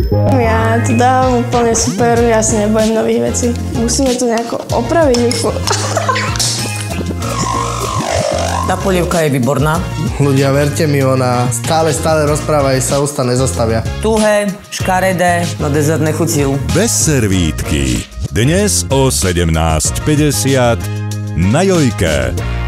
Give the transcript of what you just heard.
Ja to dávam úplne super, ja si nebojím nových vecí. Musíme to nejako opraviť rýchlo. Tá polievka je výborná. Ľudia, verte mi, ona stále rozpráva, jej sa ústa nezastavia. Tuhé, škaredé, no dezert nechutil. Bez servítky. Dnes o 17:50 na Jojke.